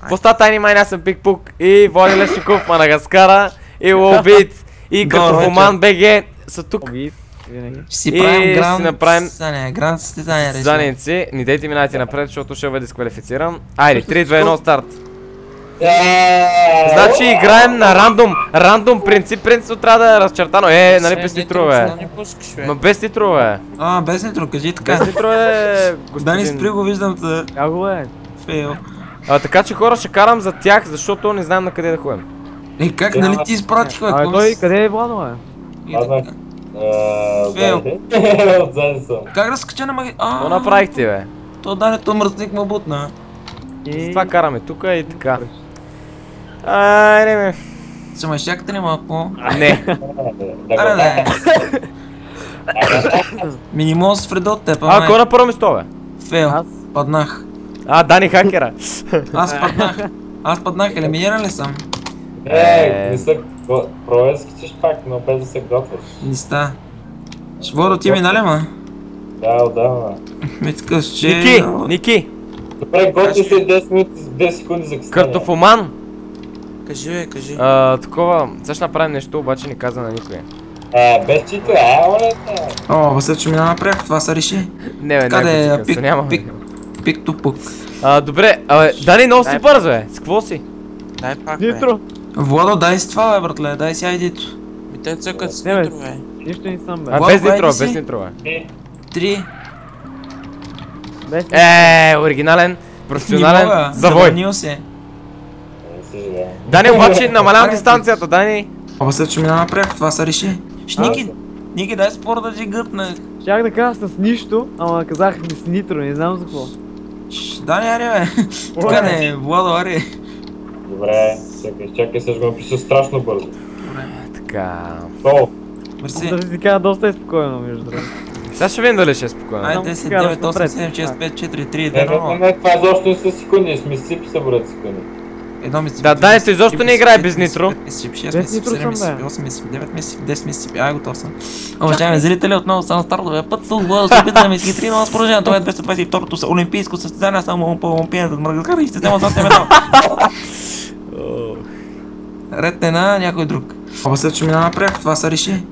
Какво става, тайни майн, аз съм Пикпук и Влади Лешников, Мадагаскара и Лобит и Картофоман БГ са тук. Ще си правим гранд състезание. Не дейте минайте напред, защото ще бъде дисквалифициран. Айде, 3, 2, 1, старт. Значи играем на рандом принцип. Принципът трябва да е разчертано. Нали без нитрове? Ма без нитрове. Без нитро, кажи така. Без нитрове, господин. Дани спри го, виждам те. Как го е? Фейл. Така че хора ще карам за тях, защото не знаем на къде да ходим. Как, нали ти изпратих, бе? Той къде е Владо, бе? Фейл. Отзади съм. Как да скача на маги... Какво направихте, бе? То Дането мръсник ме бутна. Това караме тук и така. Айде, бе. Ще ме изчакате ли малко? Не. Аре, да. Минимум с Фредо от теб, Кой на първо место, бе? Фейл. Паднах. Дани хакера. Аз паднах, елиминиран ли съм? Не са пробвай да скачиш пак, но без да се готвиш. Не ста. Шворо, ти минали, ма? Да, отдавна. Ми така, че... Ники! Добре, готви се 10 минути, 10 секунди за къстане. Картофоман! Кажи, бе, кажи. Такова, сега ще направим нещо, обаче не каза на никой. Без чито, оле. Васил, че минава пряко, това се реши. Не, бе, някой си къса, няма. Пик-тупук. Добре, Дани, много си бързо, бе. С какво си? Дай пак, бе. Нитро! Владо, дай си това, бе, братле, дай си айдито. Те цъкат с нитро, бе. Нищо не съм, бе. Без нитро, без нитро, бе. 3. Оригинален, професионален завой. Дани, обаче намалявам дистанцията, Дани. Васил, че минава пряко, това се реши. Ники, дай спор да ти гътнах. Щях да кажа с нищо, ама казах с нитро, не знам за какво. Дани, аре, бе. Така не, Владо, аре. Добре, чакай, сега ще го напиша страшно бързо. Така... Мерси. Да ти кажа, доста е спокойно, между другото. Сега ще видим дали ще е спокойно. Айде, 10, 9, 8, 7, 6, 5, 4, 3, 2, 1. Не, това изобщо не са секунди, сме сипи се броят секунди. Да, Дането изобщо не играе без нитро. Без нитро съм, бе. 8 месеци, 9 месеци, 10 месеци, готов съм. Уважаеми зрители, отново съм на стартовия път, с Владо се опитваме да изхитри, но аз продължавам. Това е 222-то олимпийско състезание, само по олимпийната Мадагаскара и ще взема златен медал. Ред не на някой друг. Васил, че минава пряко, това се реши.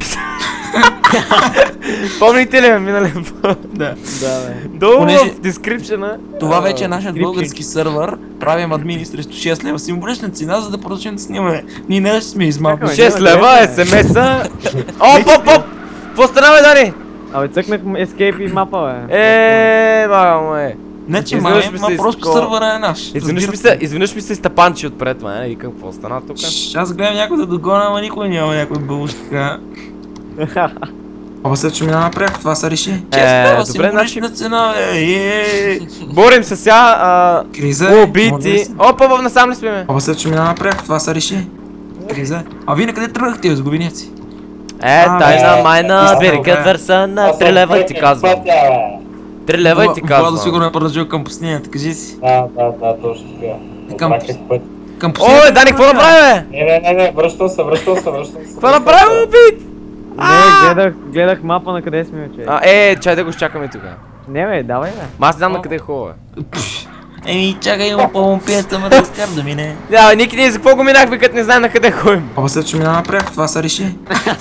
Помните ли ме минали път? Да. Долу в дескрипшена. Това вече е нашият български сървър. Правим админи срещу 6 лева символична цена, за да продължим да снимаме. Ние не сме измамни. 6 лева, СМС-а. Оп! Какво стана, бе, Дани? Абе, цъкнах Escape и мапа, бе. Баба, не че ма просто сървъра е наш. Изведнъж ми се изтъпанчи отпред, ма, и какво стана тук? Аз гледам някой да догоня, ама никой няма някой бълшка. Васил, че минава пряко, това се реши. Добре, значи... цена, Борим се сега, Криза, убити. Опа, насам ли сме, бе? Васил, че минава пряко, това се реши. Криза. Вие на къде тръгнахте, сгубеняци? Тайна майна, берегът върса на 3 лева ти казвам. 3 лева и ти казвам. Владо сигурно е продължил към пустинята, кажи си. Да, точно така. Към пустинята. Ой, Дани, какво направи, бе? Не, връщам се. Какво направи, убит? Не, гледах мапа на къде сме вече. Чай да го изчакаме тук. Не, бе, давай, бе. Аз знам на къде е хубаво, бе. Чакай, има по-момпията, ма да изкар да мине. Да, Ники, ние за какво го минахме, като не знаем на къде ходим? Васил, че минава пряко, това се реши.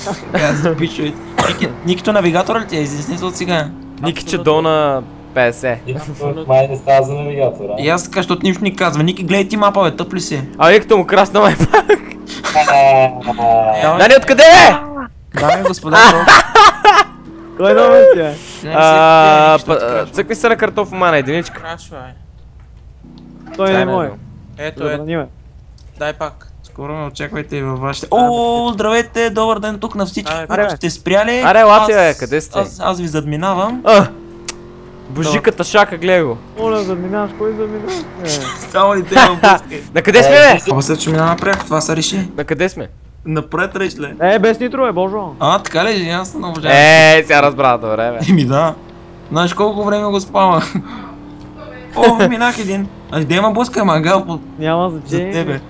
Никито навигатора ли ти е изясни от сега? Ники, че долу на 50. Май не става за навигатора. И аз така, защото нищо ни казва. Ники, гледай ти мапа, бе, тъп ли си? Никито му красна май пак. Дани, откъде е? Дами господа, Кой номер ти е? Цъкни се на картофомана, единичка. Крашва, бе. Той не е мой. Ето, Забрани ме. дай пак. скоро ме очаквайте и във вашите... Здравейте, добър ден тук на всички, които сте спряли. Аре, лати, бе, къде сте? Аз ви задминавам. Божиката шака, гледай го. Моля, задминаваш, кой задминаваш? Само ли те ме пускай. На къде сме, бе? Ама след че минава пряко, това се реши. На къде сме? Напред речле. Без нитро е, божо. Така ли, ясно, много жалко. Сега разбра, добре, бе. Еми да. Знаеш колко време го спама. Минах един. Да има блъска мангал за тебе.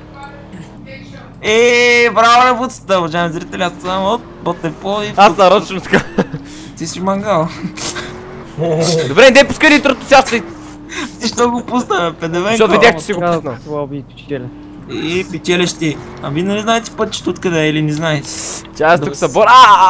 Браво на буцата, уважаеми зрители, аз съм от Ботепо и... Аз нарочно така. Ти си мангал. Добре, не пускай нитрото, сега ще Ти що го пусна, педевенко? Защото видях, че си го пуснал. Слаби печеля. И печелиш ти. А вие нали знаете пътчето откъде е или не знаете? Че аз тук са бор...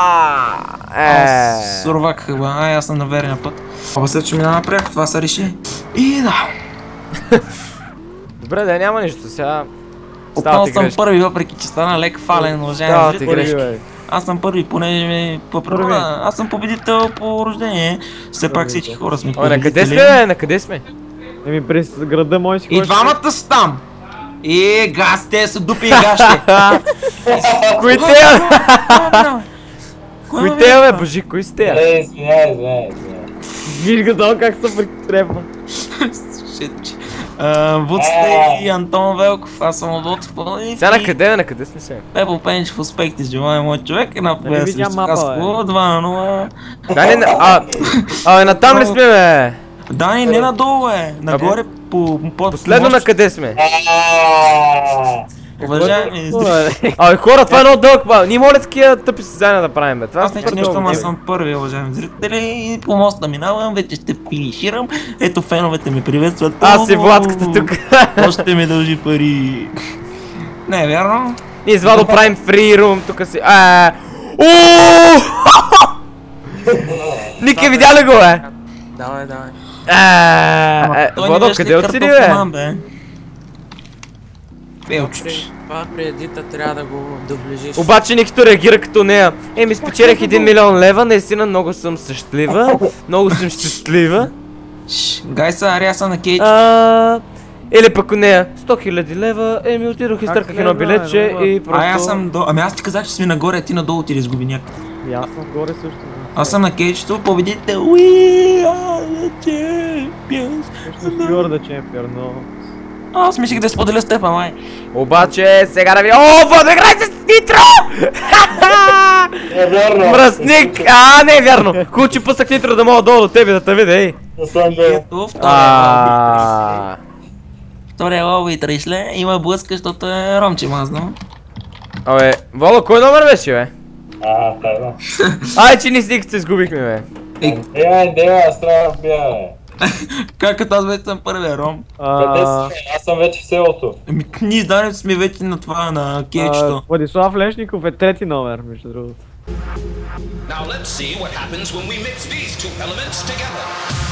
Сурвак хъба, аз съм на верния път. Оба след че минава пряко, това се реши. И да! Добре, да няма нищо, сега... Отново съм първи, въпреки че стана лек фален, уважаеми ти зрители. грешки. Аз съм първи, понеже ми по природа. Аз съм победител по рождение. Все пак всички хора сме Абе, победители. на къде сме, бе? На къде сме? Еми през града мой си И двамата са там! И газ, те са дупи и гащи! Кои те, бе? Кои те, бе, божи, кои сте? Извиняй. Виж го долу как се прикрепва. Вуците и Антон Велков, аз съм от Лотвол и... Сега на къде, бе? На къде сме сега? Пепо Пенчев, успех ти желая, мой човек, и на победа видя срещу мапа, Хасково, 2-0. Да, не, абе, натам ли сме, бе? Дани, не надолу е, нагоре по Последно на къде сме? Уважаеми, Абе, хора, това е много дълъг, ба. Ние моля такива тъпи състезания да правим, бе. Това аз не че нещо, аз съм първи, уважаеми зрители, и по моста минавам, вече ще финиширам. Ето феновете ми приветстват. Аз и Владката тук. Още ми дължи пари. Не е вярно? Ние с Владо правим free room, тук си... Ники, видя ли го, бе? Давай. Владо, къде отиди, бе? Пелчето. Това преди трябва да го доближиш. Обаче Никито реагира като нея. Еми, спечелях 1 милион лева, наистина много съм щастлива. Много съм щастлива. Гайса, аряса на Кейч. Или пък нея, 100 000 лева, еми отидох и стърках едно билетче и просто... Аз съм до... Ами аз ти казах, че сме нагоре, а ти надолу ти изгуби някакъв. И аз съм горе също. Аз съм на Кейчето, победител. We are the champions. You're the champion, но... Аз мислих да споделя с теб, май. Обаче, сега да ви... О, Владо, играй с Нитро! Не е вярно. Мръсник! Не е вярно! Хубаво, че пуснах Нитро да мога долу до тебе да те видя, ей! Ето, втория лови и тришле, има блъска, защото е ромче мазно. Абе, Владо, кой номер беше, бе? Тайна. Ай, че ни с Никито се изгубихме, бе. Аз трябва да бия, бе. Как като аз вече съм първия ром? Къде си? Аз съм вече в селото. Ами ние с сме вече на това, на Кейчето. Владислав Лешников е трети номер, между другото. Now let's see what happens when we mix these two elements together.